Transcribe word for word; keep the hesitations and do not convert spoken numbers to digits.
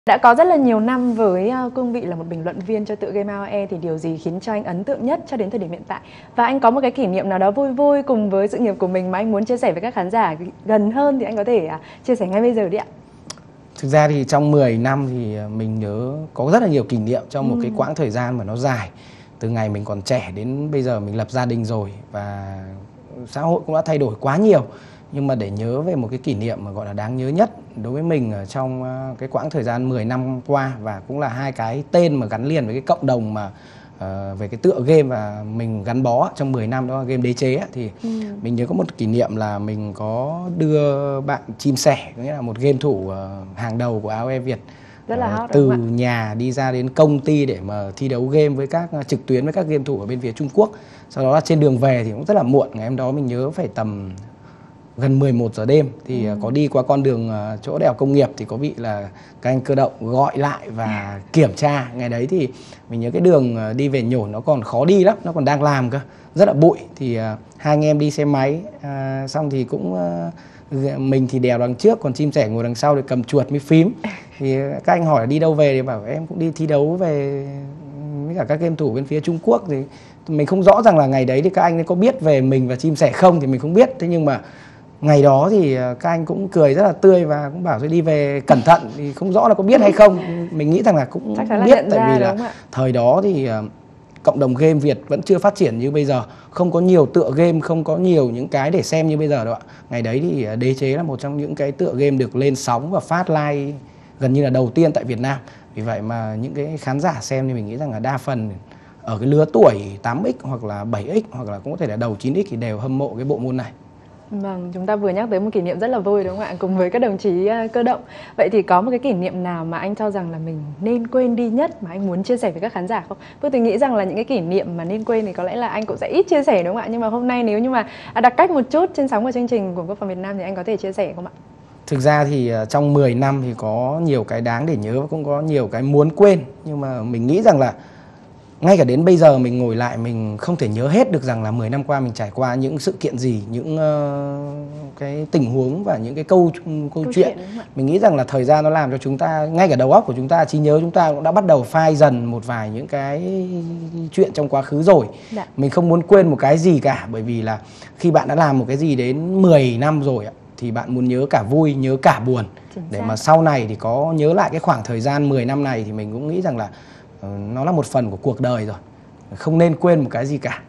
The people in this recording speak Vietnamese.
Đã có rất là nhiều năm với uh, cương vị là một bình luận viên cho tựa game a o e thì điều gì khiến cho anh ấn tượng nhất cho đến thời điểm hiện tại? Và anh có một cái kỷ niệm nào đó vui vui cùng với sự nghiệp của mình mà anh muốn chia sẻ với các khán giả gần hơn thì anh có thể uh, chia sẻ ngay bây giờ đi ạ. Thực ra thì trong mười năm thì mình nhớ có rất là nhiều kỷ niệm trong một ừ. cái quãng thời gian mà nó dài. Từ ngày mình còn trẻ đến bây giờ mình lập gia đình rồi và xã hội cũng đã thay đổi quá nhiều. Nhưng mà để nhớ về một cái kỷ niệm mà gọi là đáng nhớ nhất đối với mình ở trong cái quãng thời gian mười năm qua, và cũng là hai cái tên mà gắn liền với cái cộng đồng mà uh, về cái tựa game và mình gắn bó trong mười năm, đó là game Đế Chế ấy, thì ừ. mình nhớ có một kỷ niệm là mình có đưa bạn Chim Sẻ, nghĩa là một game thủ uh, hàng đầu của a o e Việt, rất là hot, từ nhà đi ra đến công ty để mà thi đấu game với các uh, trực tuyến với các game thủ ở bên phía Trung Quốc. Sau đó là trên đường về thì cũng rất là muộn, ngày hôm đó mình nhớ phải tầm gần mười một giờ đêm thì ừ. có đi qua con đường uh, chỗ đèo Công Nghiệp thì có bị là các anh cơ động gọi lại và kiểm tra. Ngày đấy thì mình nhớ cái đường uh, đi về Nhổn nó còn khó đi lắm, nó còn đang làm cơ, rất là bụi. Thì uh, hai anh em đi xe máy uh, xong thì cũng uh, mình thì đèo đằng trước, còn Chim Sẻ ngồi đằng sau để cầm chuột với phím. Thì các anh hỏi là đi đâu về thì bảo em cũng đi thi đấu về với cả các game thủ bên phía Trung Quốc. Thì mình không rõ rằng là ngày đấy thì các anh ấy có biết về mình và Chim Sẻ không thì mình không biết. Thế nhưng mà ngày đó thì các anh cũng cười rất là tươi và cũng bảo tôi đi về cẩn thận, thì không rõ là có biết hay không. Mình nghĩ rằng là cũng là biết, tại vì là thời đó thì cộng đồng game Việt vẫn chưa phát triển như bây giờ, không có nhiều tựa game, không có nhiều những cái để xem như bây giờ đâu ạ. Ngày đấy thì Đế Chế là một trong những cái tựa game được lên sóng và phát live gần như là đầu tiên tại Việt Nam. Vì vậy mà những cái khán giả xem thì mình nghĩ rằng là đa phần ở cái lứa tuổi tám x hoặc là bảy x hoặc là cũng có thể là đầu chín x thì đều hâm mộ cái bộ môn này. Vâng, chúng ta vừa nhắc tới một kỷ niệm rất là vui đúng không ạ, cùng với các đồng chí uh, cơ động. Vậy thì có một cái kỷ niệm nào mà anh cho rằng là mình nên quên đi nhất mà anh muốn chia sẻ với các khán giả không? Tôi thì nghĩ rằng là những cái kỷ niệm mà nên quên thì có lẽ là anh cũng sẽ ít chia sẻ đúng không ạ? Nhưng mà hôm nay nếu như mà đặt cách một chút trên sóng của chương trình của Quốc phòng Việt Nam thì anh có thể chia sẻ không ạ? Thực ra thì uh, trong mười năm thì có nhiều cái đáng để nhớ và cũng có nhiều cái muốn quên. Nhưng mà mình nghĩ rằng là ngay cả đến bây giờ mình ngồi lại mình không thể nhớ hết được rằng là mười năm qua mình trải qua những sự kiện gì, những uh, cái tình huống và những cái câu câu, câu chuyện. chuyện mình nghĩ rằng là thời gian nó làm cho chúng ta, ngay cả đầu óc của chúng ta, trí nhớ chúng ta cũng đã bắt đầu phai dần một vài những cái chuyện trong quá khứ rồi. Dạ. Mình không muốn quên một cái gì cả, bởi vì là khi bạn đã làm một cái gì đến mười năm rồi thì bạn muốn nhớ cả vui, nhớ cả buồn. Chính để xác. Mà sau này thì có nhớ lại cái khoảng thời gian mười năm này thì mình cũng nghĩ rằng là nó là một phần của cuộc đời rồi, không nên quên một cái gì cả.